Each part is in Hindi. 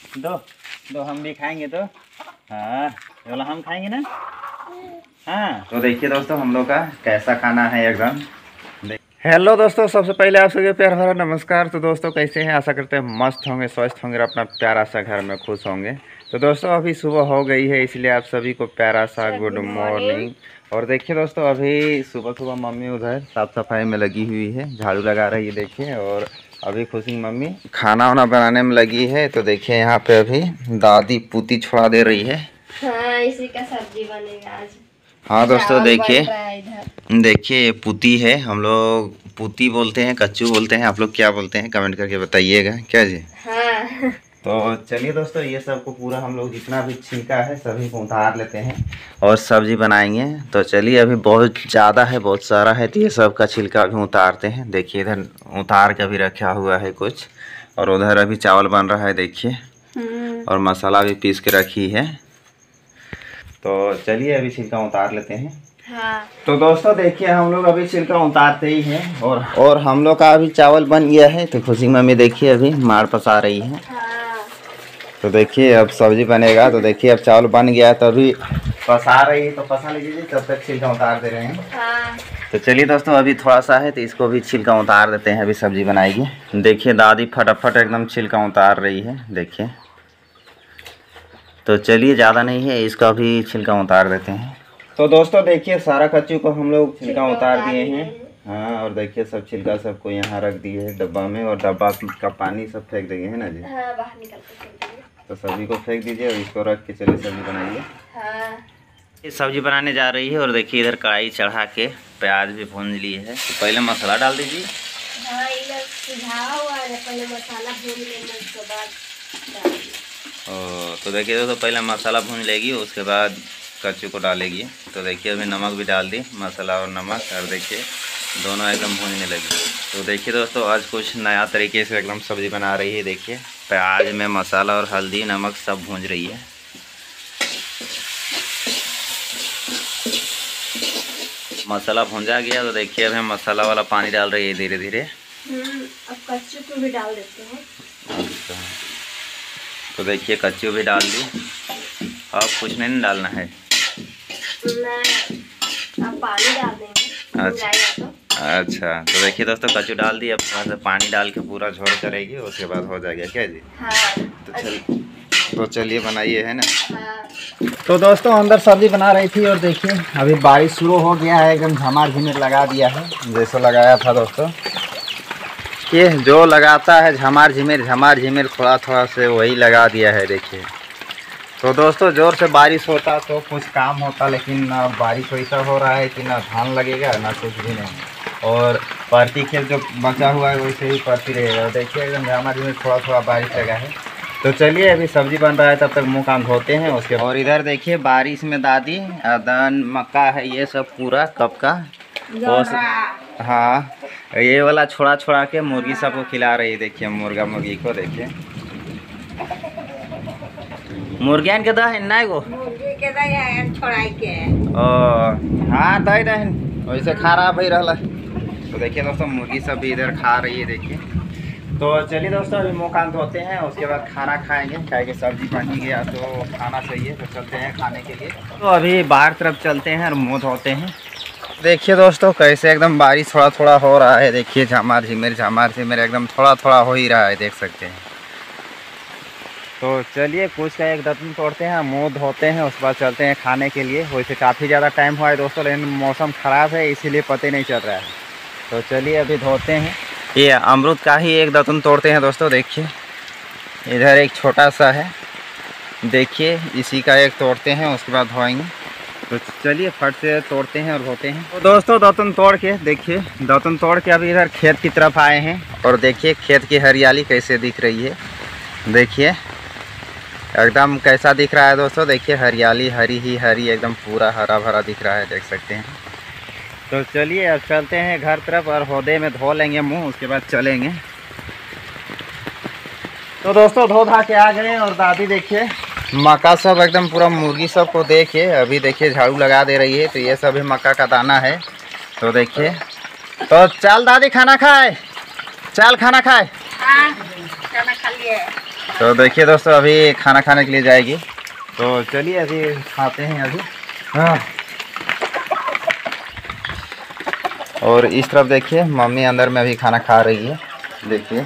दो दो हम भी खाएंगे तो। हाँ ये वाला हम खाएंगे ना। हाँ तो देखिए दोस्तों हम लोग का कैसा खाना है एकदम। हेलो दोस्तों, सबसे पहले आप सभी प्यार भरा नमस्कार। तो दोस्तों कैसे हैं? आशा करते हैं मस्त होंगे, स्वस्थ होंगे और अपना प्यारा सा घर में खुश होंगे। तो दोस्तों अभी सुबह हो गई है, इसलिए आप सभी को प्यारा सा गुड मॉर्निंग। और देखिए दोस्तों अभी सुबह सुबह मम्मी उधर साफ सफाई में लगी हुई है, झाड़ू लगा रही है देखिए। और अभी खुशी मम्मी खाना वाना बनाने में लगी है। तो देखिए यहाँ पे अभी दादी पूती छोड़ा दे रही है। हाँ, इसी का सब्जी बनेगा आज। हाँ दोस्तों देखिए देखिए ये पूती है, हम लोग पूती बोलते हैं, कच्चू बोलते हैं, आप लोग क्या बोलते हैं कमेंट करके बताइएगा क्या जी। हाँ। तो चलिए दोस्तों ये सब को पूरा हम लोग जितना भी छिलका है सभी को उतार लेते हैं और सब्जी बनाएंगे। तो चलिए अभी बहुत ज़्यादा है, बहुत सारा है, तो ये सब का छिलका भी उतारते हैं। देखिए इधर उतार के भी रखा हुआ है कुछ, और उधर अभी चावल बन रहा है देखिए, और मसाला भी पीस के रखी है। तो चलिए अभी छिलका उतार लेते हैं। हाँ। तो दोस्तों देखिए हम लोग अभी छिलका उतारते ही हैं, और हम लोग का अभी चावल बन गया है। तो खुशी मम्मी देखिए अभी मार पसा रही है। हाँ। तो देखिए अब सब्जी बनेगा। तो देखिए अब चावल बन गया है, तो अभी पसा रही है, तो पसा लीजिए तब तक छिलका उतार दे रहे हैं। हाँ। तो चलिए दोस्तों अभी थोड़ा सा है तो इसको भी छिलका उतार देते हैं, अभी सब्जी बनाएगी। देखिए दादी फटाफट एकदम छिलका उतार रही है देखिए। तो चलिए ज़्यादा नहीं है, इसका भी छिलका उतार देते हैं। तो दोस्तों देखिए सारा कच्चू को हम लोग छिलका उतार दिए हैं। हाँ और देखिए सब छिलका सबको यहाँ रख दिए है डब्बा में, और डब्बा का पानी सब फेंक देंगे है ना जी। हाँ, बाहर निकल के फेंक दीजिए। तो सब्जी को फेंक दीजिए और इसको रख के चलिए सब्जी बनाइए। हाँ। ये सब्जी बनाने जा रही है, और देखिए इधर कढ़ाई चढ़ा के प्याज भी भून ली है। तो पहले मसाला डाल दीजिए। हाँ, इधर सुझाव हुआ है, पहले मसाला भून लेना, उसके बाद डालिए। तो देखिए दोस्तों पहले मसाला भून लेगी, उसके बाद कच्चू को डालेगी। तो देखिए अभी नमक भी डाल दी, मसाला और नमक, और देखिए दोनों एकदम भूनने लगी। तो देखिए दोस्तों आज कुछ नया तरीके से एकदम सब्ज़ी बना रही है। देखिए प्याज में मसाला और हल्दी नमक सब भून रही है। मसाला भूंजा गया तो देखिए अब हम मसाला वाला पानी डाल रही है धीरे धीरे। अब कच्चू को भी डाल देते हैं। अच्छा तो देखिए कच्चू भी डाल दी, अब कुछ नहीं डालना है। अब पानी डाल देंगे। अच्छा तो देखिए दोस्तों कच्चू डाल दी, अब थोड़ा सा पानी डाल के पूरा झोड़ करेगी, उसके बाद हो जाएगा क्या जी। हाँ। तो चलिए बनाइए है ना। हाँ। तो दोस्तों अंदर सब्जी बना रही थी, और देखिए अभी बारिश शुरू हो गया है, एकदम झमार झिमिर लगा दिया है जैसे लगाया था दोस्तों। ये जो लगाता है झमार झिमिर थोड़ा थोड़ा से वही लगा दिया है देखिए। तो दोस्तों ज़ोर से बारिश होता तो कुछ काम होता, लेकिन बारिश वैसा हो रहा है कि ना धान लगेगा ना कुछ भी नहीं, और परती खेत जो बचा हुआ है वैसे ही परती रहेगा। देखिए एकदम झमार झिमिर थोड़ा थोड़ा बारिश लगा है। तो चलिए अभी सब्जी बन रहा है, तब तक मुँह कान धोते हैं उसके। और इधर देखिए बारिश में दादी दान मक्का है ये सब पूरा कब का। हाँ ये वाला छोड़ा छोड़ा के मुर्गी सबको खिला रही है देखिए, मुर्गा मुर्गी को देखिए। मुर्गियान के दहन ना गो मुर्गी के दहन छोड़ाई के। हाँ दही दहन वैसे खराब ही रहा। तो देखिए दोस्तों मुर्गी सब भी इधर खा रही है देखिए। तो चलिए दोस्तों अभी मुँह कान धोते हैं, उसके बाद खाना खाएंगे, क्या कि सब्जी बन ही गया तो खाना चाहिए। तो चलते हैं खाने के लिए। तो अभी बाहर तरफ चलते हैं और मुँह धोते हैं। देखिए दोस्तों कैसे एकदम बारिश थोड़ा थोड़ा हो रहा है देखिए, झमार झिमिर एकदम थोड़ा थोड़ा हो ही रहा है देख सकते हैं। तो चलिए कुछ का एक दतन तोड़ते हैं, मुँह धोते हैं, उसके बाद चलते हैं खाने के लिए। वैसे काफ़ी ज़्यादा टाइम हुआ है दोस्तों, लेकिन मौसम ख़राब है इसीलिए पता ही नहीं चल रहा है। तो चलिए अभी धोते हैं। ये अमरूद का ही एक दतन तोड़ते हैं दोस्तों। देखिए इधर एक छोटा सा है देखिए, इसी का एक तोड़ते हैं, उसके बाद धोएंगे। तो चलिए फट से तोड़ते हैं और धोते हैं। तो दोस्तों दातुन तोड़ के देखिए, दातुन तोड़ के अभी इधर खेत की तरफ आए हैं, और देखिए खेत की हरियाली कैसे दिख रही है। देखिए एकदम कैसा दिख रहा है दोस्तों, देखिए हरियाली हरी ही हरी एकदम पूरा हरा भरा दिख रहा है देख सकते हैं। तो चलिए अब चलते हैं घर तरफ, और हौदे में धो लेंगे मुँह, उसके बाद चलेंगे। तो दोस्तों धो धा के आ गए, और दादी देखिए मक्का सब एकदम पूरा मुर्गी सब को देखिए अभी देखिए झाड़ू लगा दे रही है। तो ये सब भी मक्का का दाना है। तो देखिए तो चल दादी खाना खाए, चल खाना खाए। खाना खा लिए। तो देखिए दोस्तों अभी खाना खाने के लिए जाएगी, तो चलिए अभी खाते हैं अभी। हाँ। और इस तरफ देखिए मम्मी अंदर में अभी खाना खा रही है, देखिए।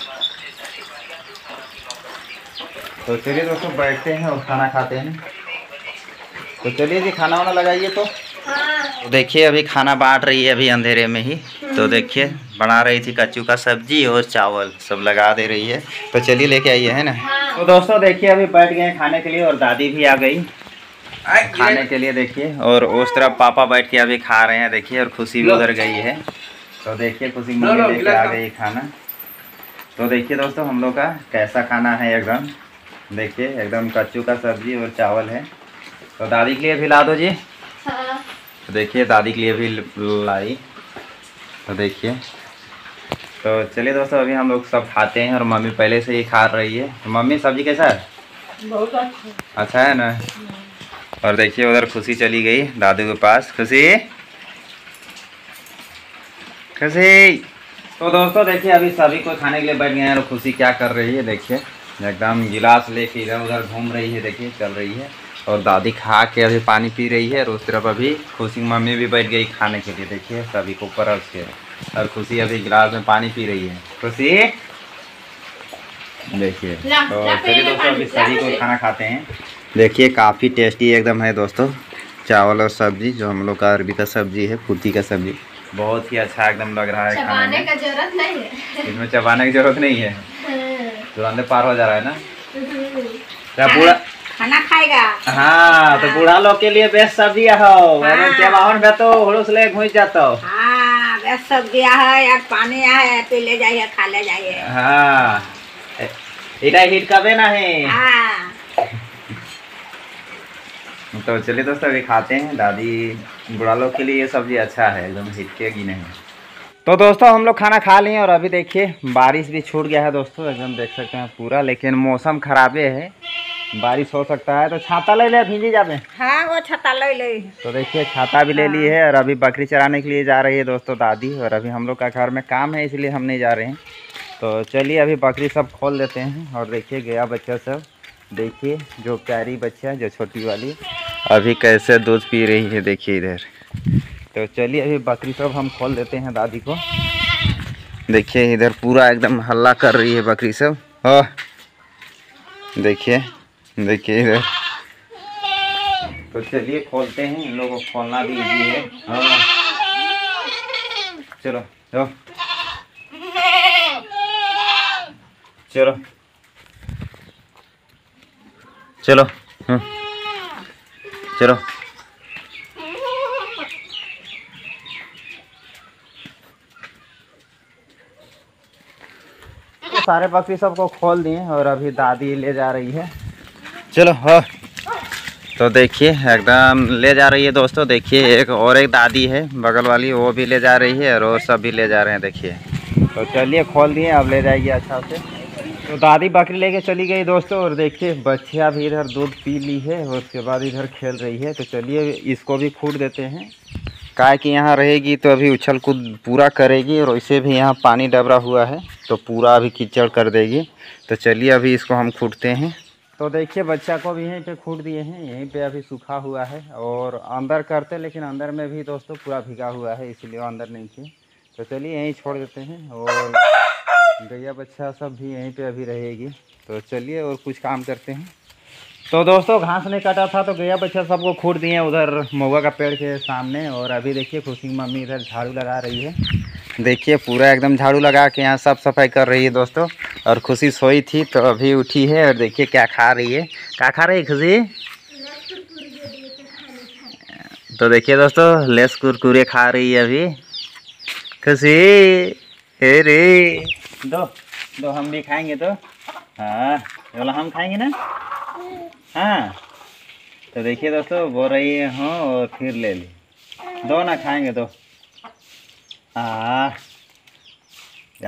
तो चलिए दोस्तों बैठते हैं और खाना खाते हैं। तो चलिए जी खाना वाना लगाइए। तो देखिए अभी खाना बांट रही है अभी अंधेरे में ही। तो देखिए बना रही थी कच्चू का सब्जी और चावल सब लगा दे रही है। तो चलिए लेके आइए, है ना। तो दोस्तों देखिए अभी बैठ गए खाने के लिए और दादी भी आ गई खाने के लिए, देखिए। और उस तरफ पापा बैठ के अभी खा रहे हैं, देखिए। और खुशी भी उधर गई है। तो देखिए खुशी मम्मी लेके आ गई खाना। तो देखिए दोस्तों हम लोग का कैसा खाना है, एकदम देखिए एकदम कच्चू का सब्जी और चावल है। तो दादी के लिए भी ला दो जी। तो देखिए दादी के लिए भी लाई। तो देखिए, तो चलिए दोस्तों अभी हम लोग सब खाते हैं और मम्मी पहले से ही खा रही है। तो मम्मी सब्जी कैसा है? बहुत अच्छा है ना। और देखिए उधर खुशी चली गई दादू के पास। खुशी खुशी। तो दोस्तों देखिए अभी सभी को खाने के लिए बैठ गए हैं। और खुशी क्या कर रही है, देखिए एकदम गिलास लेके इधर उधर घूम रही है, देखिए चल रही है। और दादी खा के अभी पानी पी रही है। और उस तरफ अभी खुशी मम्मी भी बैठ गई खाने के लिए, देखिए सभी को परस के। और खुशी अभी गिलास में पानी पी रही है। खुशी देखिए। तो चलिए दोस्तों अभी सभी को खाना खाते हैं। देखिए काफ़ी टेस्टी एकदम है दोस्तों चावल और सब्जी, जो हम लोग का अरबी का सब्जी है, कुर्ती का सब्जी। बहुत ही अच्छा एकदम लग रहा है खाने में। का जरूरत नहीं है, इसमें चबाने की जरूरत नहीं है, तुरंत पार हो जा रहा है ना। क्या बूढ़ा खाना खाएगा? हाँ तो बूढ़ा लोग के लिए बेस्ट सब्जी हो। अगर चबावन में तो हुड़ूस ले घुस जाता। हाँ बेस्ट सब्जी है यार, पानी है पी ले जाइए, खा ले जाइए। हाँ इधर हिट कबे ना है। हाँ तो चलिए दोस्तों अभी खाते हैं। दादी बूढ़ा लोग के लिए ये सब्जी अच्छा है, एकदम हिटकेगी नहीं। तो दोस्तों हम लोग खाना खा लिए और अभी देखिए बारिश भी छूट गया है दोस्तों, एकदम देख सकते हैं पूरा। लेकिन मौसम खराबे है, बारिश हो सकता है। तो छाता ले ले, भींजी जावे। हाँ वो छाता ले ले। तो देखिए छाता भी ले ली है। और अभी बकरी चराने के लिए जा रही है दोस्तों दादी। और अभी हम लोग का घर में काम है इसलिए हम नहीं जा रहे हैं। तो चलिए अभी बकरी सब खोल देते हैं। और देखिए गया बच्चा सब, देखिए जो प्यारी बच्चा है जो छोटी वाली अभी कैसे दूध पी रही है, देखिए इधर। तो चलिए अभी बकरी सब हम खोल देते हैं दादी को। देखिए इधर पूरा एकदम हल्ला कर रही है बकरी सब। देखिए देखिए इधर। तो चलिए खोलते हैं, इन लोगों को खोलना भी इजी है। चलो चलो चलो चलो चलो। तो सारे बकरी सबको खोल दिए और अभी दादी ले जा रही है। चलो हाँ। तो देखिए एकदम ले जा रही है दोस्तों। देखिए एक और एक दादी है बगल वाली, वो भी ले जा रही है और वो सब भी ले जा रहे हैं, देखिए। तो चलिए खोल दिए, अब ले जाएगी अच्छा से। तो दादी बकरी लेके चली गई दोस्तों। और देखिए बच्चियाँ भी इधर दूध पी ली है और उसके बाद इधर खेल रही है। तो चलिए इसको भी फूट देते हैं, काहे कि यहाँ रहेगी तो अभी उछल कूद पूरा करेगी। और वैसे भी यहाँ पानी डबरा हुआ है तो पूरा अभी कीचड़ कर देगी। तो चलिए अभी इसको हम खूटते हैं। तो देखिए बच्चा को भी यहीं पे खूट दिए हैं, यहीं पे अभी सूखा हुआ है। और अंदर करते लेकिन अंदर में भी दोस्तों पूरा भीगा हुआ है, इसलिए वो अंदर नहीं किए। तो चलिए यहीं छोड़ देते हैं। और गैया बच्चा सब भी यहीं पे अभी रहेगी। तो चलिए और कुछ काम करते हैं। तो दोस्तों घास नहीं काटा था तो गैया बच्चा सबको खूट दिए उधर महुआ का पेड़ के सामने। और अभी देखिए खुशी की मम्मी इधर झाड़ू लगा रही है, देखिए पूरा एकदम झाड़ू लगा के यहाँ साफ सफाई कर रही है दोस्तों। और खुशी सोई थी तो अभी उठी है। और देखिए क्या खा रही है। क्या खा रही है खुशी? तो देखिए दोस्तों लेस कुरकुरे खा रही है अभी खुशी। अरे दो दो हम भी खाएंगे। तो हाँ बोला हम खाएंगे ना। हाँ तो देखिए दोस्तों बोल रही है हाँ और फिर ले ली। दो ना खाएंगे तो जा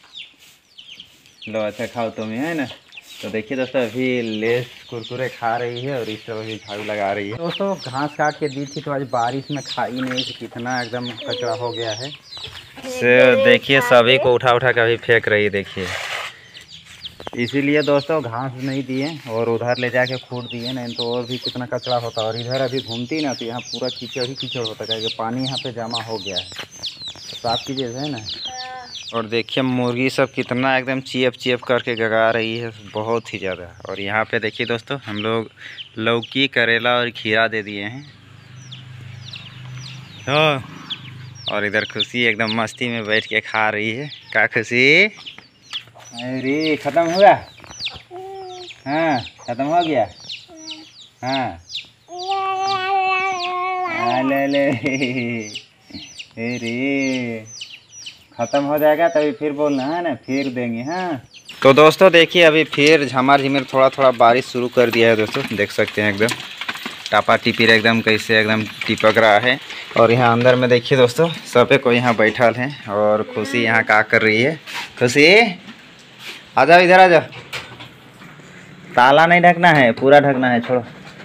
लो अच्छा खाओ तुम, है ना। तो देखिए दोस्तों अभी लेस कुरकुरे खा रही है और इस तरह भी झाड़ू लगा रही है। दोस्तों घास काट के दी थी तो आज बारिश में खाई नहीं थी, कितना एकदम कचरा हो गया है। से देखिए सभी को उठा उठा के अभी फेंक रही है, देखिए इसीलिए दोस्तों घास नहीं दिए और उधर ले जाके खूट दिए, नहीं तो और भी कितना कचरा होता। और इधर अभी घूमती ना तो यहाँ पूरा कीचड़ ही कीचड़ होता, क्योंकि पानी यहाँ पे जमा हो गया है। साफ कीजिए है ना। और देखिए मुर्गी सब कितना एकदम चियप चियप करके गगा रही है, बहुत ही ज़्यादा। और यहाँ पे देखिए दोस्तों हम लोग लौकी, करेला और खीरा दे दिए हैं। तो और इधर खुशी एकदम मस्ती में बैठ के खा रही है। क्या खुशी? अरे ख़त्म हो गया? हाँ ख़त्म हो गया। हाँ ले ले अरे ख़त्म हो जाएगा तभी फिर बोलना है ना, फिर देंगे। हाँ तो दोस्तों देखिए अभी फिर झमार झिमर थोड़ा थोड़ा बारिश शुरू कर दिया है दोस्तों, देख सकते हैं एकदम टापा टिपिर एकदम कैसे एकदम टिपक रहा है। और यहाँ अंदर में देखिए दोस्तों सब कोई यहाँ बैठल है और खुशी यहाँ क्या कर रही है। खुशी आ जाओ, इधर आ जाओ। ताला नहीं ढकना है, पूरा ढकना है, छोड़ो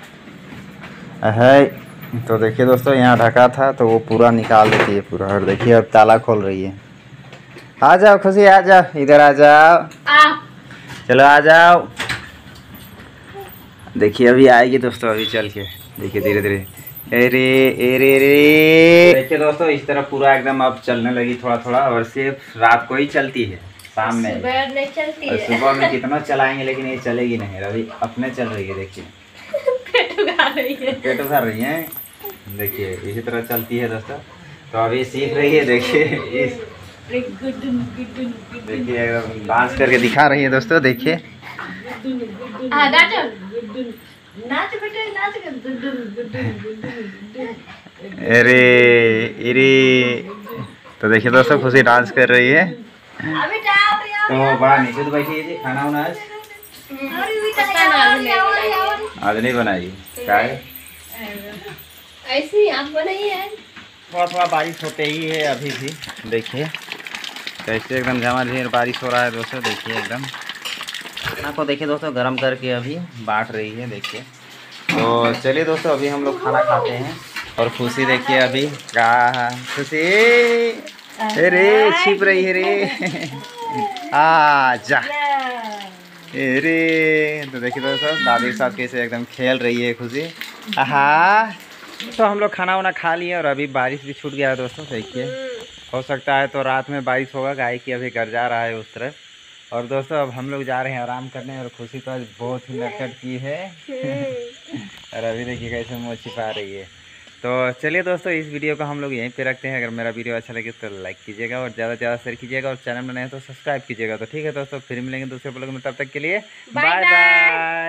है। तो देखिए दोस्तों यहाँ ढका था तो वो पूरा निकाल देती है पूरा। और देखिए अब ताला खोल रही है। आ जाओ खुशी आ जाओ, इधर आ जाओ। चलो आ जाओ। देखिए अभी आएगी दोस्तों, अभी चल के देखिए धीरे धीरे। अरे अरे अरे देखिए दोस्तों इस तरह पूरा एकदम अब चलने लगी थोड़ा थोड़ा। और सिर्फ रात को ही चलती है, शाम में नहीं चलती और है। सुबह में कितना चलाएंगे लेकिन ये चलेगी नहीं। अभी अपने चल रही है देखिए, पेट उगा रही है। पेट उठा रही है। देखिए इसी तरह चलती है दोस्तों। तो अभी सीख रही है देखिए, इस देखिए एकदम डांस करके दिखा रही है दोस्तों। देखिए नाच बेटे नाच। अरे अरे तो देखिए दोस्तों खुशी डांस कर रही है। तो बड़ा नीचे तो बैठी है, खाना वाना आज नहीं बनाई क्या है? ऐसे ही आप बनाइए है। थोड़ा थोड़ा बारिश होते ही है अभी भी। देखिए कैसे एकदम झमाझम बारिश हो रहा है दोस्तों। देखिए एकदम खाना को देखिए दोस्तों गरम करके अभी बांट रही है। देखिए तो चलिए दोस्तों अभी हम लोग खाना खाते हैं। और खुशी देखिए अभी क्या खुशी अरे छिप रही है रे आ जा। अरे तो देखिए दोस्तों दादी के साथ कैसे एकदम खेल रही है खुशी। आहा तो हम लोग खाना वाना खा लिए और अभी बारिश भी छूट गया है दोस्तों। देखिए हो सकता है तो रात में बारिश होगा, गाय की अभी घर जा रहा है उस तरफ। और दोस्तों अब हम लोग जा रहे हैं आराम करने। और खुशी तो आज बहुत ही लटकट की है और अभी देखिए कैसे मुँह छिपा रही है। तो चलिए दोस्तों इस वीडियो को हम लोग यहीं पे रखते हैं। अगर मेरा वीडियो अच्छा लगे तो लाइक कीजिएगा और ज़्यादा से ज़्यादा शेयर कीजिएगा और चैनल में नए तो सब्सक्राइब कीजिएगा। तो ठीक है दोस्तों फिर मिलेंगे दूसरे ब्लॉग में, तब तक के लिए बाय बाय।